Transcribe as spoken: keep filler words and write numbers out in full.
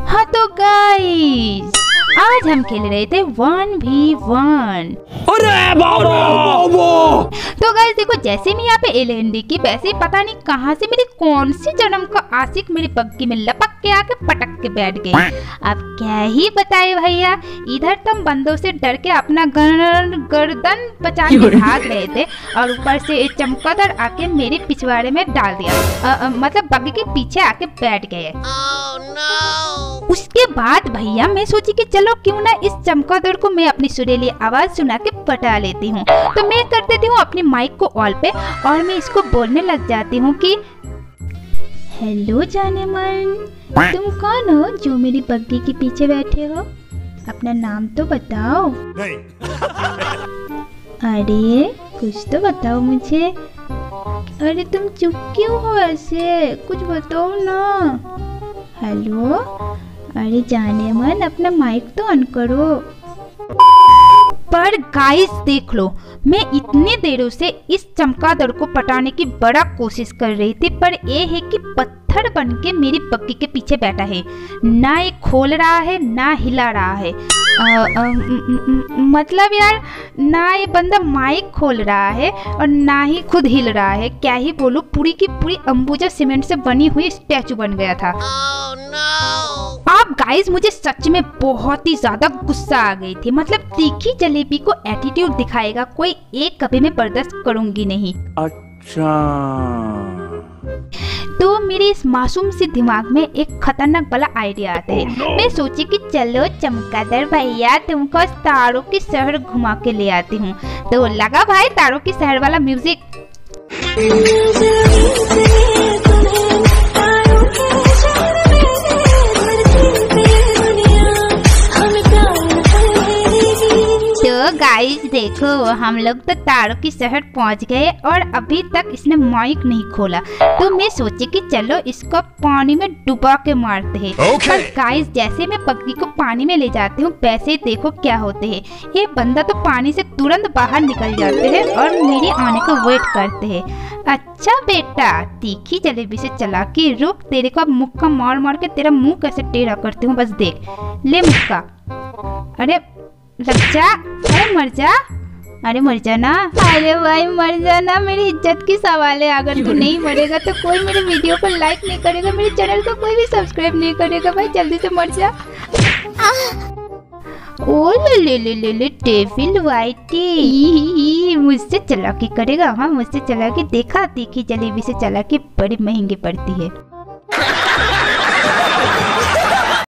हाँ तो गाइस आज हम खेल रहे थे वन वी वन। अरे बाबा! तो गाइस देखो, जैसे मैं यहाँ पे एलएनडी की, वैसे ही पता नहीं कहाँ से मेरी कौन सी जन्म का आशिक मेरी बग्गी में लपक के आके पटक के बैठ गई। अब क्या ही बताए भैया, इधर तुम बंदों से डर के अपना गर, गर्दन बचाने भाग रहे थे और ऊपर से एक चमगादड़ आके मेरे पिछवाड़े में डाल दिया। आ, आ, मतलब बग्गी के पीछे आके बैठ गए। Oh, no! उसके बाद भैया मैं सोची कि चलो क्यों ना इस चमगादड़ को मैं अपनी सुरीली आवाज सुना के पटा लेती हूँ। तो मैं कर देती हूँ अपनी माइक को ऑल पे और मैं इसको बोलने लग जाती हूँ कि हेलो जाने मन, तुम कौन हो जो मेरी बग्गी के पीछे बैठे हो? अपना नाम तो बताओ। नहीं। अरे कुछ तो बताओ मुझे। अरे तुम चुप क्यों हो ऐसे, कुछ बताओ ना। हेलो, अरे जाने मन अपना माइक तो ऑन करो। पर गाइस देख लो, मैं इतने देरों से इस चमगादड़ को पटाने की बड़ा कोशिश कर रही थी, पर ये है कि पत्थर बन के मेरी बग्गी के पीछे बैठा है। ना ये खोल रहा है ना हिला रहा है। आ, आ, म, म, मतलब यार, ना ये बंदा माइक खोल रहा है और ना ही खुद हिल रहा है। क्या ही बोलूं, पूरी की पूरी अंबुजा सीमेंट से बनी हुई स्टैचू बन गया था। Oh, no! अब गाइस मुझे सच में बहुत ही ज्यादा गुस्सा आ गई थी। मतलब तीखी जलेबी को एटीट्यूड दिखाएगा कोई, एक कभी मैं बर्दाश्त करूंगी नहीं। अच्छा। तो मेरे इस मासूम से दिमाग में एक खतरनाक वाला आइडिया आता है। oh, no! मैं सोची कि चलो चमगादड़ भैया तुमको तारों की शहर घुमा के ले आती हूँ। तो लगा भाई तारों की शहर वाला म्यूजिक। तो गाइस देखो, हम लोग तो तारों की शहर पहुंच गए और अभी तक इसने माइक नहीं खोला। तो मैं सोची कि चलो इसको पानी में डुबा के मारते हैं। okay. पर गाइस जैसे मैं बग्गी को पानी में ले जाती हूँ, वैसे देखो क्या होते हैं। ये बंदा तो पानी से तुरंत बाहर निकल जाते हैं और मेरे आने का वेट करते हैं। अच्छा बेटा, तीखी जलेबी से चला के रुक, तेरे को अब मुक्का मार मार के तेरा मुंह कैसे टेढ़ा करती हूँ, बस देख ले मुक्का। अरे लग जा, अरे मर जा, अरे मर जा ना। अरे भाई मर जाना, मेरी इज्जत की सवाल है। अगर तू नहीं मरेगा तो कोई मेरे वीडियो को लाइक नहीं करेगा, मेरे चैनल को कोई भी सब्सक्राइब नहीं करेगा। भाई जल्दी से मर जा। ओ ले ले ले ले डेविल वाइटी, मुझसे चालाकी करेगा। हाँ मुझसे चालाकी, देखा तीखी जलेबी से चालाकी बड़ी महंगी पड़ती है।